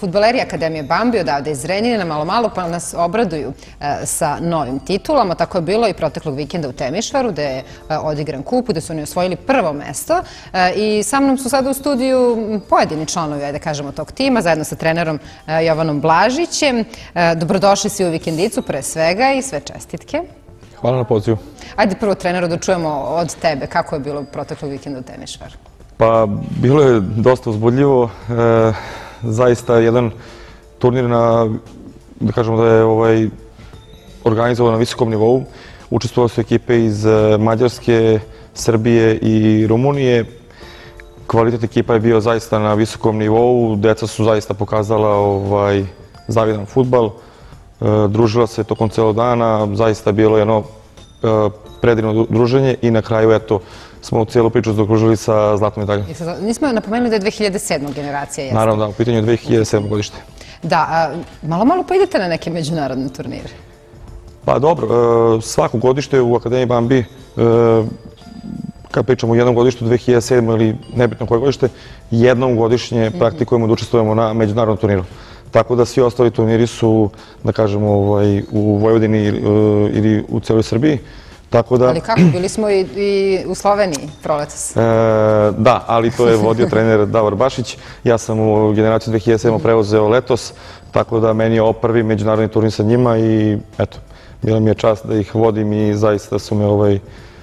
Fudbaleri Akademije Bambi odavde iz Zrenjanina malo pa nas obraduju sa novim titulama. Tako je bilo i proteklog vikenda u Temišvaru, gde je odigran kup, gde su oni osvojili prvo mesto. I sa mnom su sada u studiju pojedini članovi, ajde kažemo, tog tima, zajedno sa trenerom Jovanom Blažićem. Dobrodošli svi u vikendicu, pre svega, i sve čestitke. Hvala na pozivu. Ajde prvo, treneru, da čujemo od tebe kako je bilo proteklog vikenda u Temišvaru. Pa, bilo je dosta uzbudljivo. Zaista jedan turnir da kažemo da je organizovan na visokom nivou. Učestvovali su ekipe iz Mađarske, Srbije i Rumunije. Kvalitet ekipa je bio zaista na visokom nivou. Deca su zaista pokazala zavidan fudbal. Družila se tokom celog dana. Zaista je bilo jedno predivno druženje i na kraju, eto, smo u cijelu priču zaokružili sa zlatnom medaljom. Nismo napomenuli da je 2007. generacija. Naravno, da, u pitanju je 2007. godište. Da, malo pa idete na neke međunarodne turnire? Pa dobro, svako godište u Akademiji Bambi, kad pričamo o jednom godištu 2007. ili nebitno koje godište, jednom godišnje praktikujemo da učestvujemo na međunarodnom turniru. Tako da svi ostali turniri su, da kažemo, u Vojvodini ili u cijeloj Srbiji. Ali kako? Bili smo i u Sloveniji proletos. Da, ali to je vodio trener Davor Bašić. Ja sam u generaciju 2007. preuzeo letos, tako da meni je ovo prvi međunarodni turnir sa njima i eto, bila mi je čast da ih vodim i zaista su me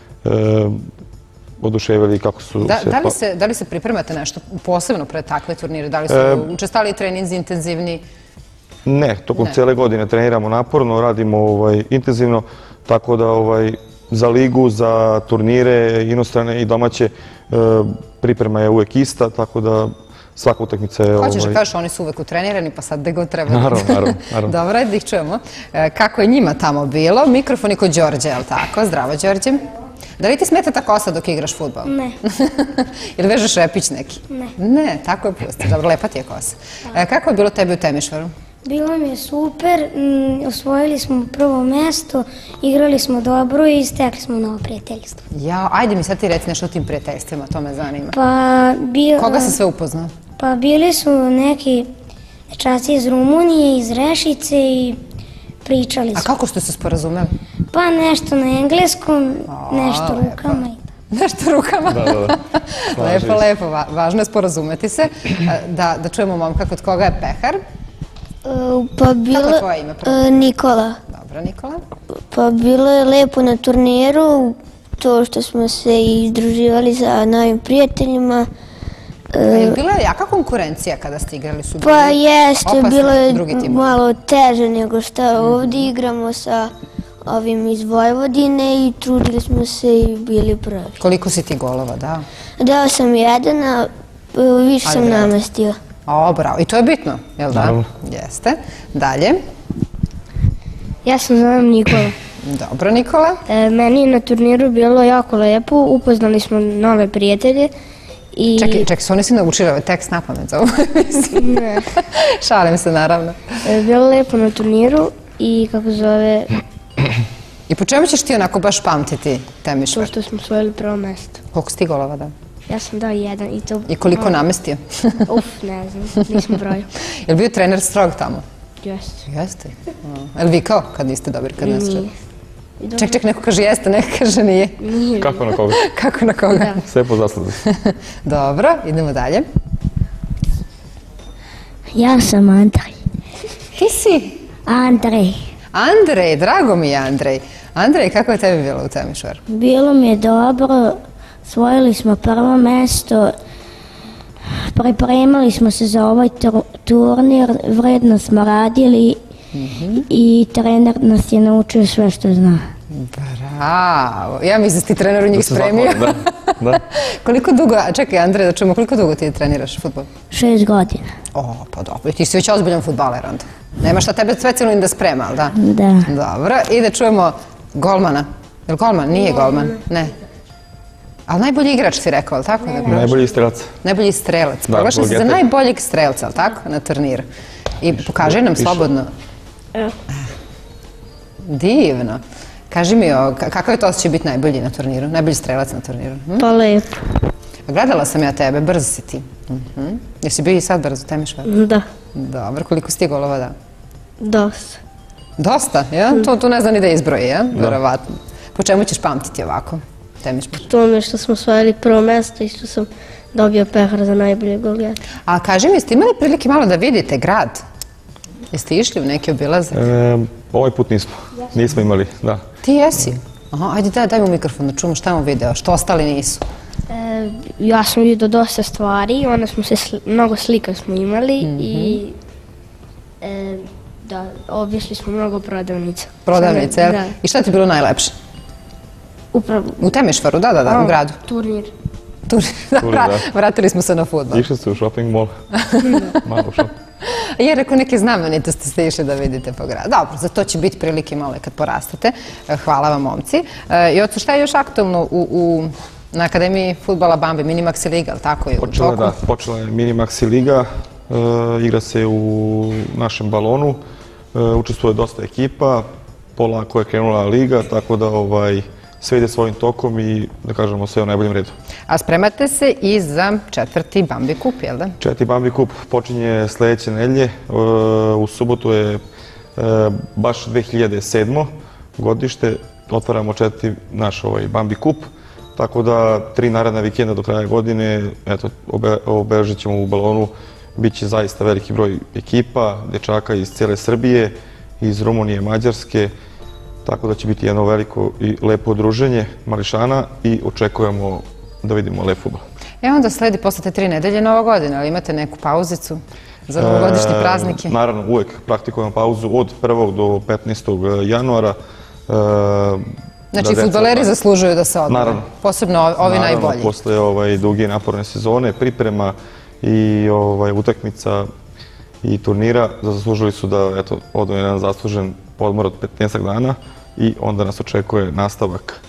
oduševili kako su... Da li se pripremate nešto posebno pred takve turnire? Da li su učestali treninzi intenzivni? Ne, tokom cijele godine treniramo naporno, radimo intenzivno, tako da za ligu, za turnire, inostrane i domaće, priprema je uvek ista, tako da svaka utakmica je... Hoćeš da kažeš, oni su uvek utrenirani, pa sad gde god treba. Naravno. Dobro, ajde da ih čujemo. Kako je njima tamo bilo? Mikrofon je kod Đorđe, je li tako? Zdravo, Đorđe. Da li ti smeta ta kosa dok igraš fudbal? Ne. Ili vežeš repić neki? Ne. Ne, tako je pustiš. Dobro, lepa ti je kosa. Kako je bilo tebi u Temišvaru? Bilo mi je super, osvojili smo prvo mesto, igrali smo dobro i stekli smo novo prijateljstvo. Ajde mi sad ti reci nešto o tim prijateljstvima, to me zanima. Koga si sve upoznao? Pa bili su neki dečaci iz Rumunije, iz Rešice i pričali su. A kako ste se sporazumeli? Pa nešto na engleskom, nešto rukama i tako. Nešto rukama? Da. Lepo. Važno je sporazumeti se. Da čujemo momka kod koga je pehar. Pa bilo... Kako je tvoje ime? Nikola. Dobro, Nikola. Pa bilo je lepo na turniru, to što smo se izdruživali sa novim prijateljima. Je bila jaka konkurencija kada ste igrali? Pa jeste, bilo je malo teže nego što ovdje igramo sa ovim iz Vojvodine i trudili smo se i bili prvi. Koliko si ti golova dao? Dao sam jedan, a više sam namestio. Bravo. I to je bitno, jel da? Naravno. Jeste. Dalje. Ja se zovem Nikola. Dobro, Nikola. Meni je na turniru bilo jako lepo, upoznali smo nove prijatelje. Čekaj, su oni si naučili ovaj tekst na pamet za ovu emisiju? Ne. Šalim se, naravno. Bilo je lepo na turniru i kako zove... I po čemu ćeš ti onako baš pamtiti Temišvar? To što smo osvojili prvo mesto. Koliko si ti golova dao? Ja sam dao jedan i to... I koliko namestio? Ne znam, nisam brojio. Je li bio trener strog tamo? Jeste. Jeste? Je li vikao kad niste dobri, kad niste? Nije. Ček, neko kaže jeste, neko kaže nije. Nije. Kako na koga? Kako na koga? Sve po zasluzi. Dobro, idemo dalje. Ja sam Andrej. Ti si? Andrej. Andrej, drago mi je Andrej. Andrej, kako je tebi bilo u Temišvaru? Bilo mi je dobro, osvojili smo prvo mesto, pripremali smo se za ovaj turnir, vredno smo radili i trener nas je naučio sve što zna. Bravo. Ja mislim da si ti treneru njih spremio. Da. Koliko dugo, čekaj Andrej, da čujemo, koliko dugo ti treniraš fudbal? 6 godina. Pa dobro, ti si već ozbiljan fudbaler onda. Nema šta tebe specijalno ni da sprema, ali da? Da. Dobro, i da čujemo golmana. Je li golman? Nije golman. Ne. Ali najbolji igrač si rekao, ali tako? Najbolji strelac. Najbolji strelac. Proglašen si za najboljeg strelca, ali tako, na turniru. I pokaži nam slobodno. Divno. Kaži mi, kakav je to osjećaj biti najbolji na turniru? Najbolji strelac na turniru? Pa lepo. Gledala sam ja tebe, brzo si ti. Jesi bio i sad brzo u Temišvaru? Da. Dobro, koliko si ti golova dao? Dosta. Dosta, ja? To ne zna ni da izbroji, ja? Verovatno. Po čemu ćeš pamtiti ovako? Temišmar. Tome što smo osvojili prvo mesto i što sam dobio pehar za najbolje golijate. A kaži mi, jeste imali prilike malo da vidite grad? Jeste išli u neke obilazak? Ovaj put nismo. Nismo imali, da. Ti jesi? Aha, ajde daj mu mikrofon da čujemo šta je on video, što ostali nisu. Ja sam vidio dosta stvari, onda smo se, mnogo slika smo imali i da, obišli smo mnogo prodavnica. Prodavnice, jel? I šta ti je bilo najlepše? Upravo. U Temišvaru, da, u gradu. Turnir. Vratili smo se na fudbal. Išli ste u shopping mall? Malo shopping. Je, rekao, neke znamenitosti ste išli da vidite po gradu. Dobro, za to će biti prilike malo kad porastete. Hvala vam, momci. I oco, šta je još aktualno na Akademiji fudbala Bambi, Minimaxi Liga, ali tako je u toku? Da, počela je Minimaxi Liga, igra se u našem balonu, učestvuje dosta ekipa, polako je krenula liga, tako da sve ide svojim tokom i da kažemo sve u najboljem redu. A spremate se i za četvrti Bambi kup, jel da? Četvrti Bambi kup počinje sledeće nedelje, u subotu je baš 2007. godište, otvaramo četvrti naš Bambi kup. Tako da 3 naredna vikenda do kraja godine, eto, obeležit ćemo u balonu, bit će zaista veliki broj ekipa, dečaka iz cijele Srbije, iz Rumunije, Mađarske, tako da će biti jedno veliko i lepo druženje mališana i očekujemo da vidimo lep fudbal. Onda sledi posle te 3 nedelje Nova godina, ali imate neku pauzicu za novogodišnje praznike? Naravno, uvek praktikujemo pauzu od 1. do 15. januara. Znači, fudbaleri zaslužuju da se odmore, posebno ovi najbolji. Naravno, posle duge naporne sezone, priprema i utakmica i turnira, zaslužili su da odu jedan zaslužen odmor od 15 dana i onda nas očekuje nastavak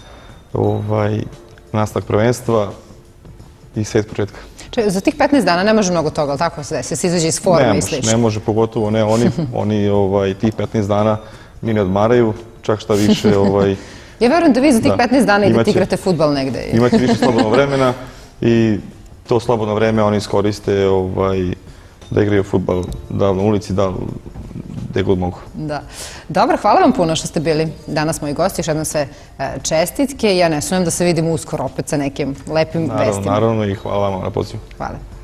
prvenstva i sve početka. Za tih 15 dana ne može mnogo toga, ali tako se desi, se izađe iz forme i slično? Ne može, pogotovo ne oni. Oni tih 15 dana ni ne odmaraju, čak šta više... Ja verujem da vi za tih 15 dana idete igrate fudbal negde. Imaće više slobodnog vremena i to slobodno vreme oni iskoriste da igraju fudbal, da na ulici, da gde god mogu. Da. Dobro, hvala vam puno što ste bili danas moji gosti, još jednom sve čestitke. Ja ne sumnjam da se vidimo uskoro opet sa nekim lepim vestima. Naravno i hvala vam na pozivu. Hvala.